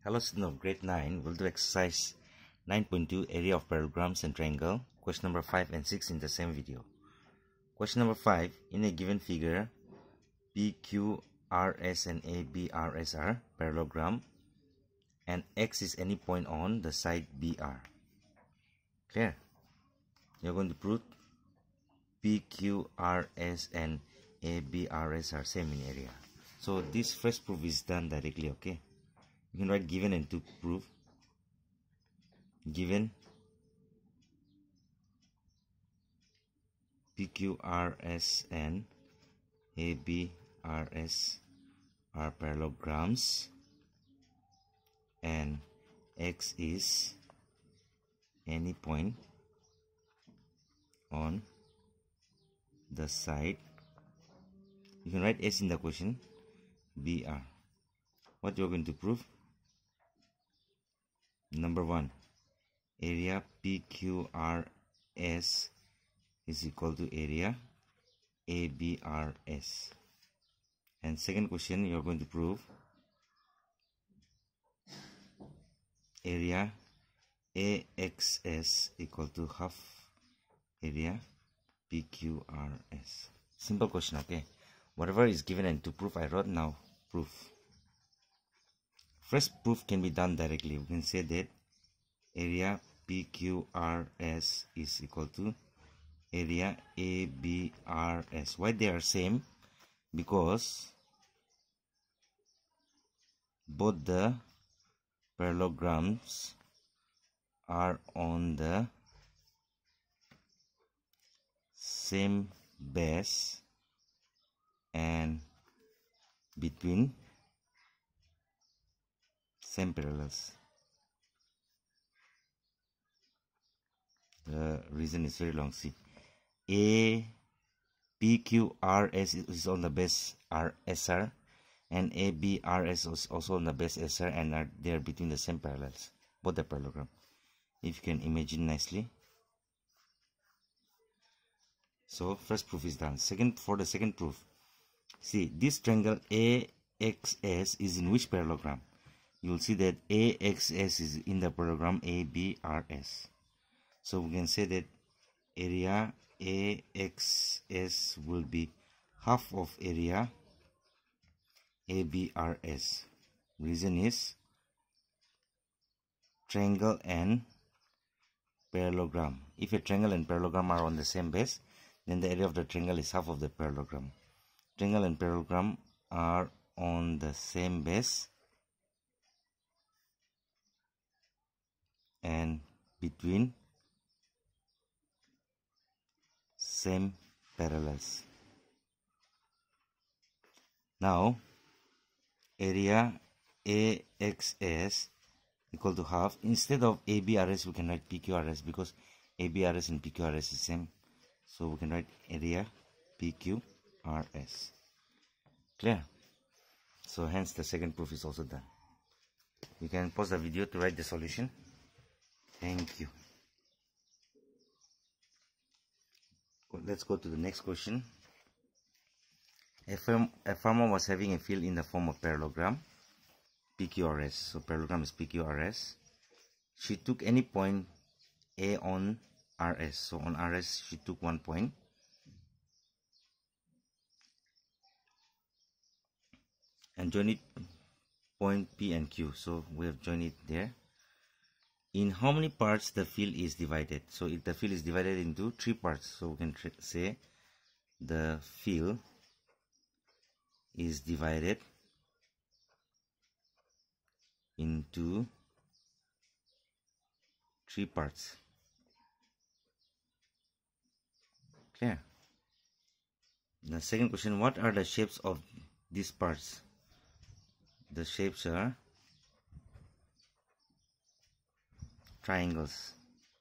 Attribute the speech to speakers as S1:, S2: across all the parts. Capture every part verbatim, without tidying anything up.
S1: Hello students of grade nine, we'll do exercise nine point two, area of parallelograms and triangle, question number five and six in the same video. Question number five, in a given figure, P Q R S and A B R S are parallelogram and X is any point on the side B R. Clear? You're going to prove P Q R S and A B R S are same in area. So this first proof is done directly, okay? You can write given and to prove. Given P Q R S and A B R S are parallelograms and X is any point on the side. You can write S in the question, B R. What you're going to prove? Number one, area P Q R S is equal to area A B R S. And second question, you're going to prove area A X S equal to half area P Q R S. Simple question, okay? Whatever is given and to prove, I wrote now proof. First proof can be done directly. We can say that area P Q R S is equal to area A B R S. Why they are same? Because both the parallelograms are on the same base and between same parallels. The reason is very long. See, A P Q R S is on the base R S R and A B R S is also on the base S R and are there between the same parallels, both the parallelogram. If you can imagine nicely. So first proof is done. Second, for the second proof, see this triangle A X S is in which parallelogram? You will see that A X S is in the parallelogram A B R S. So we can say that area A X S will be half of area A B R S. Reason is triangle and parallelogram. If a triangle and parallelogram are on the same base, then the area of the triangle is half of the parallelogram. Triangle and parallelogram are on the same base and between same parallels. Now area A X S equal to half. Instead of A B R S we can write P Q R S because A B R S and P Q R S is same. So we can write area P Q R S. Clear? So hence the second proof is also done. You can pause the video to write the solution. Thank you. Let's go to the next question. A, farm, a farmer was having a field in the form of parallelogram P Q R S. So parallelogram is P Q R S. She took any point A on R S. So on R S she took one point. And join it point P and Q. So we have joined it there. In how many parts the field is divided? So if the field is divided into three parts, so we can say the field is divided into three parts. Clear? The second question, what are the shapes of these parts? The shapes are triangles.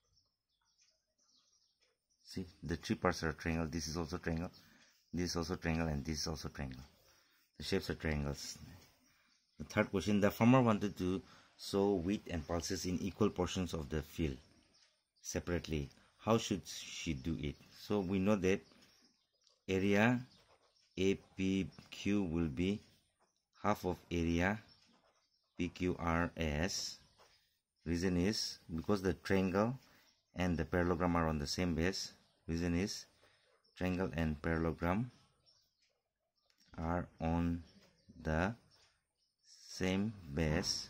S1: See, the three parts are triangle. This is also triangle, this is also triangle, and this is also triangle. The shapes are triangles. The third question, the farmer wanted to sow wheat and pulses in equal portions of the field separately. How should she do it? So we know that area A P Q will be half of area P Q R S. Reason is because the triangle and the parallelogram are on the same base. Reason is triangle and parallelogram are on the same base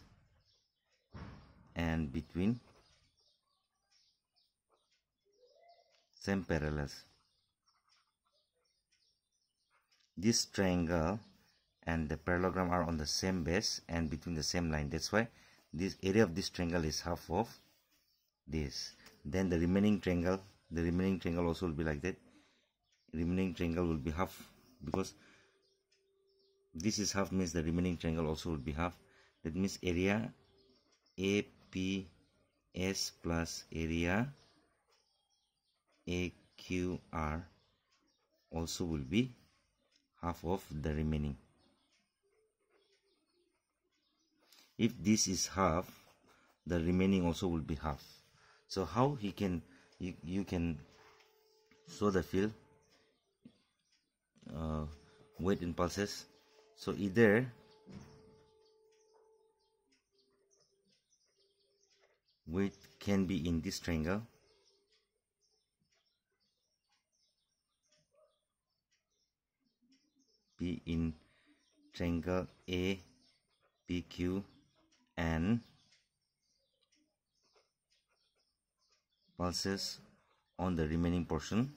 S1: and between same parallels. This triangle and the parallelogram are on the same base and between the same line. That's why this area of this triangle is half of this. Then the remaining triangle, the remaining triangle also will be like that. Remaining triangle will be half, because this is half means the remaining triangle also will be half. That means area A P S plus area A Q R also will be half of the remaining. If this is half, the remaining also will be half. So how he can you, you can show the field uh, weight in pulses? So either weight can be in this triangle, be in triangle A P Q and pulses on the remaining portion,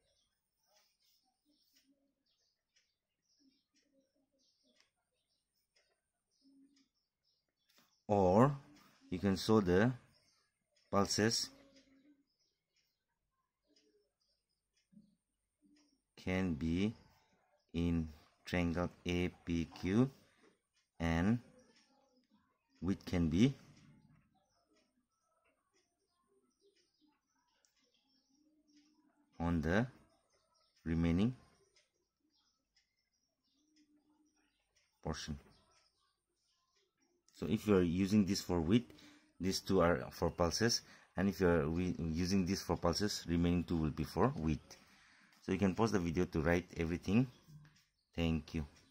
S1: or you can show the pulses can be in triangle A P Q and width can be on the remaining portion. So if you are using this for width, these two are for pulses, and if you are using this for pulses, remaining two will be for width. So you can pause the video to write everything. Thank you.